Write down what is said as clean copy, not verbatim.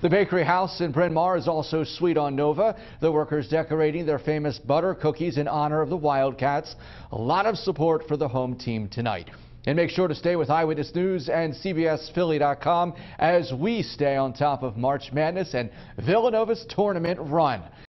The bakery house in Bryn Mawr is also sweet on Nova. The workers decorating their famous butter cookies in honor of the Wildcats. A lot of support for the home team tonight. And make sure to stay with Eyewitness News and CBSPhilly.com as we stay on top of March Madness and Villanova's tournament run.